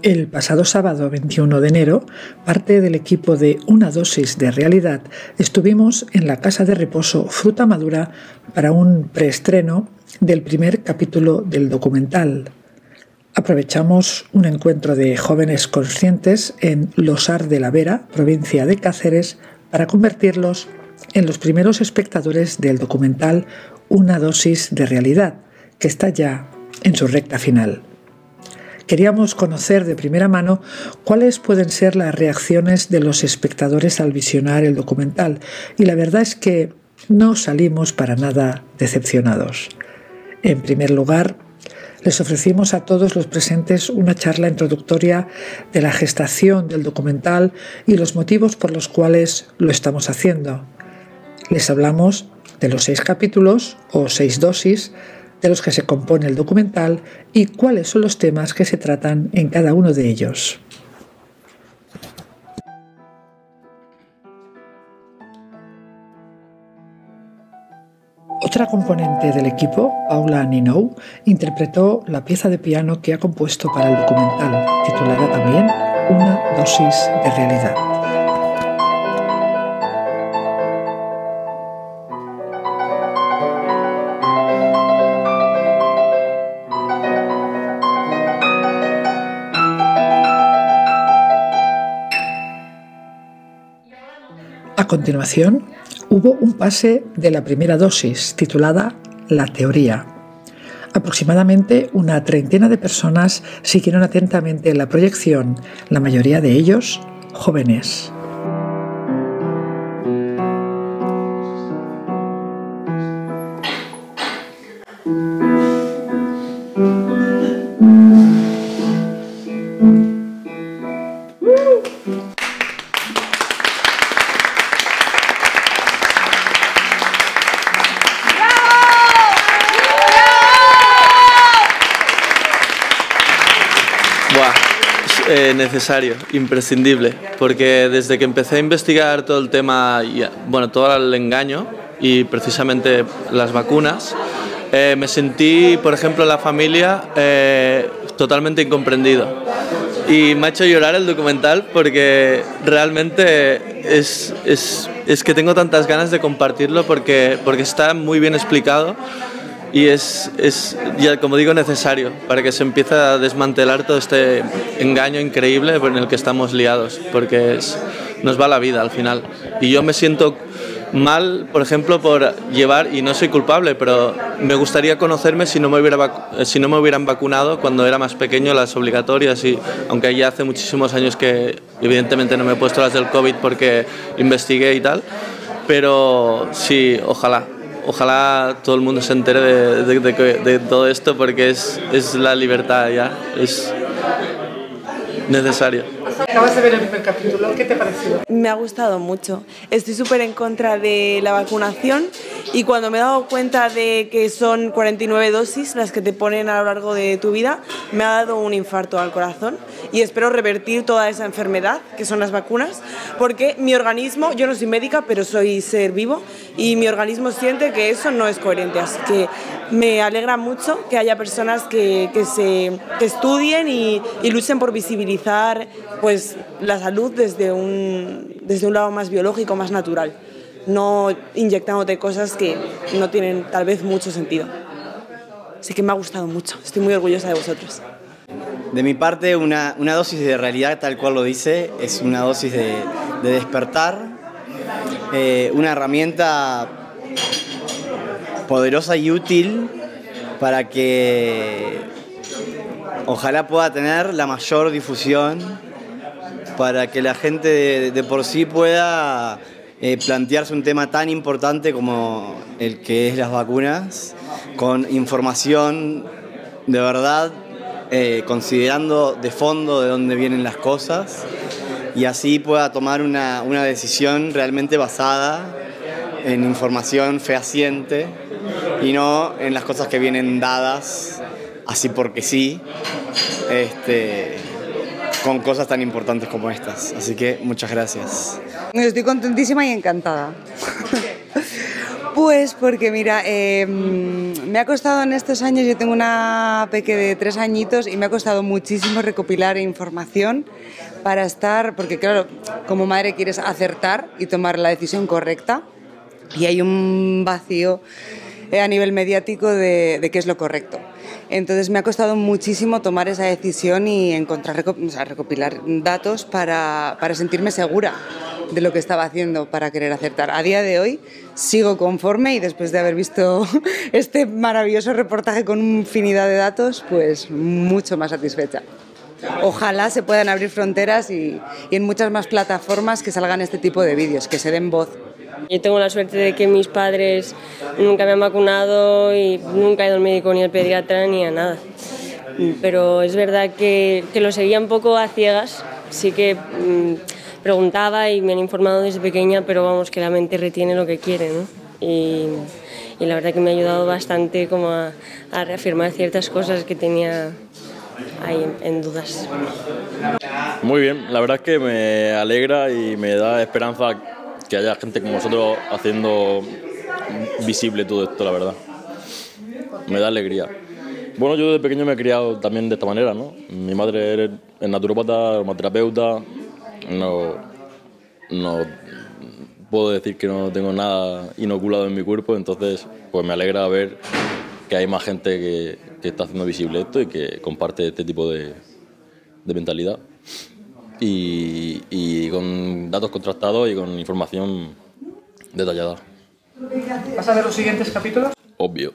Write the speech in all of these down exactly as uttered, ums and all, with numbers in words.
El pasado sábado veintiuno de enero, parte del equipo de Una dosis de realidad estuvimos en la casa de reposo Fruta Madura para un preestreno del primer capítulo del documental. Aprovechamos un encuentro de jóvenes conscientes en Losar de la Vera, provincia de Cáceres, para convertirlos en los primeros espectadores del documental Una dosis de realidad, que está ya en su recta final. Queríamos conocer de primera mano cuáles pueden ser las reacciones de los espectadores al visionar el documental, y la verdad es que no salimos para nada decepcionados. En primer lugar, les ofrecimos a todos los presentes una charla introductoria de la gestación del documental y los motivos por los cuales lo estamos haciendo. Les hablamos de los seis capítulos o seis dosis de los que se compone el documental y cuáles son los temas que se tratan en cada uno de ellos. Otra componente del equipo, Paula Ninou, interpretó la pieza de piano que ha compuesto para el documental, titulada también Una dosis de realidad. A continuación, hubo un pase de la primera dosis, titulada La teoría. Aproximadamente una treintena de personas siguieron atentamente la proyección, la mayoría de ellos jóvenes. Eh, necesario, imprescindible, porque desde que empecé a investigar todo el tema, bueno, todo el engaño y precisamente las vacunas, eh, me sentí, por ejemplo, en la familia eh, totalmente incomprendido. Y me ha hecho llorar el documental porque realmente es, es, es que tengo tantas ganas de compartirlo porque, porque está muy bien explicado. Y es, es, ya como digo, necesario para que se empiece a desmantelar todo este engaño increíble en el que estamos liados, porque es, nos va la vida al final. Y yo me siento mal, por ejemplo, por llevar, y no soy culpable, pero me gustaría conocerme si no me, hubiera, si no me hubieran vacunado cuando era más pequeño, las obligatorias, y aunque ya hace muchísimos años que evidentemente no me he puesto las del COVID porque investigué y tal, pero sí, ojalá. Ojalá todo el mundo se entere de, de, de, de todo esto porque es, es la libertad ya, es necesario. Acabas de ver el primer capítulo, ¿qué te ha parecido? Me ha gustado mucho. Estoy súper en contra de la vacunación y cuando me he dado cuenta de que son cuarenta y nueve dosis las que te ponen a lo largo de tu vida, me ha dado un infarto al corazón y espero revertir toda esa enfermedad que son las vacunas, porque mi organismo, yo no soy médica, pero soy ser vivo y mi organismo siente que eso no es coherente, así que me alegra mucho que haya personas que, que, se, que estudien y, y luchen por visibilizar pues, la salud desde un, desde un lado más biológico, más natural, no inyectándote cosas que no tienen tal vez mucho sentido. Así que me ha gustado mucho, estoy muy orgullosa de vosotros. De mi parte, una, una dosis de realidad, tal cual lo dice, es una dosis de, de despertar, eh, una herramienta poderosa y útil para que ojalá pueda tener la mayor difusión, para que la gente de, de por sí pueda eh, plantearse un tema tan importante como el que es las vacunas, con información de verdad, eh, considerando de fondo de dónde vienen las cosas, y así pueda tomar una, una decisión realmente basada en información fehaciente y no en las cosas que vienen dadas así porque sí, este, con cosas tan importantes como estas. Así que muchas gracias. Estoy contentísima y encantada. Pues porque mira, eh, me ha costado en estos años, yo tengo una peque de tres añitos y me ha costado muchísimo recopilar información para estar, porque claro, como madre quieres acertar y tomar la decisión correcta y hay un vacío eh, a nivel mediático de, de qué es lo correcto. Entonces me ha costado muchísimo tomar esa decisión y encontrar, o sea, recopilar datos para, para sentirme segura de lo que estaba haciendo para querer acertar. A día de hoy sigo conforme y después de haber visto este maravilloso reportaje con infinidad de datos, pues mucho más satisfecha. Ojalá se puedan abrir fronteras y, y en muchas más plataformas que salgan este tipo de vídeos, que se den voz. Yo tengo la suerte de que mis padres nunca me han vacunado y nunca he ido al médico ni al pediatra ni a nada. Pero es verdad que, que lo seguía un poco a ciegas, sí que mmm, preguntaba y me han informado desde pequeña, pero vamos, que la mente retiene lo que quiere, ¿no? Y, y la verdad que me ha ayudado bastante como a, a reafirmar ciertas cosas que tenía ahí en, en dudas. Muy bien, la verdad es que me alegra y me da esperanza que haya gente como vosotros haciendo visible todo esto, la verdad. Me da alegría. Bueno, yo desde pequeño me he criado también de esta manera, ¿no? Mi madre es naturópata, aromaterapeuta. No, no puedo decir que no tengo nada inoculado en mi cuerpo, entonces pues me alegra ver que hay más gente que, que está haciendo visible esto y que comparte este tipo de, de mentalidad. Y, y con datos contrastados y con información detallada. ¿Vas a ver los siguientes capítulos? Obvio.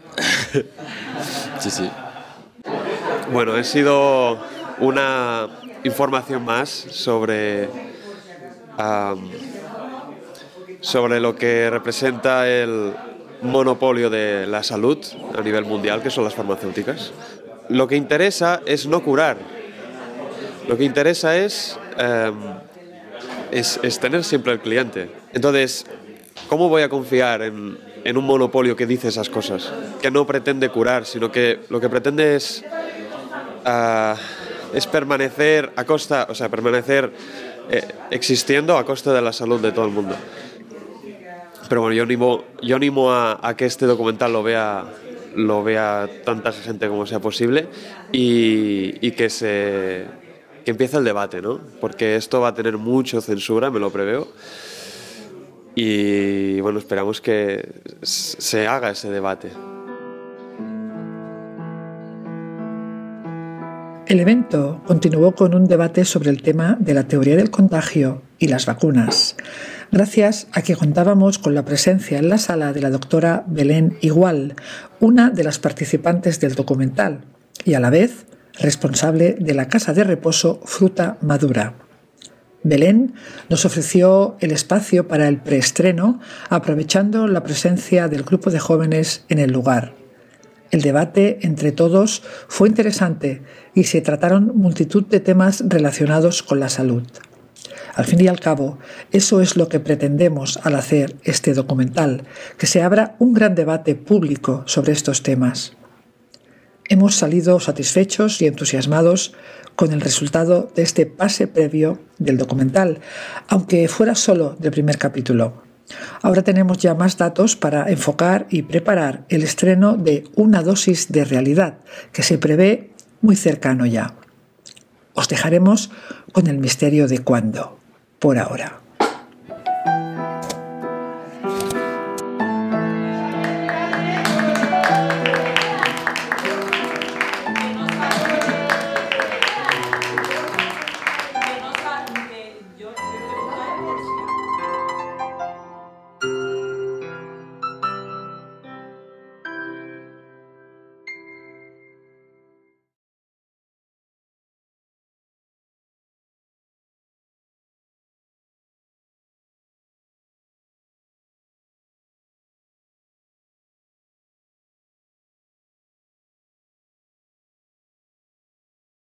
Sí, sí. Bueno, he sido una información más sobre, um, sobre lo que representa el monopolio de la salud a nivel mundial, que son las farmacéuticas. Lo que interesa es no curar. Lo que interesa es, eh, es, es tener siempre el cliente. Entonces, ¿cómo voy a confiar en, en un monopolio que dice esas cosas? Que no pretende curar, sino que lo que pretende es, uh, es permanecer a costa, o sea, permanecer eh, existiendo a costa de la salud de todo el mundo. Pero bueno, yo animo, yo animo a, a que este documental lo vea, lo vea tanta gente como sea posible y, y que se... que empiece el debate, ¿no? Porque esto va a tener mucha censura, me lo preveo. Y bueno, esperamos que se haga ese debate. El evento continuó con un debate sobre el tema de la teoría del contagio y las vacunas, gracias a que contábamos con la presencia en la sala de la doctora Belén Igual, una de las participantes del documental, y a la vez responsable de la casa de reposo Fruta Madura. Belén nos ofreció el espacio para el preestreno, aprovechando la presencia del grupo de jóvenes en el lugar. El debate entre todos fue interesante y se trataron multitud de temas relacionados con la salud. Al fin y al cabo, eso es lo que pretendemos al hacer este documental, que se abra un gran debate público sobre estos temas. Hemos salido satisfechos y entusiasmados con el resultado de este pase previo del documental, aunque fuera solo del primer capítulo. Ahora tenemos ya más datos para enfocar y preparar el estreno de Una dosis de realidad, que se prevé muy cercano ya. Os dejaremos con el misterio de cuándo, por ahora.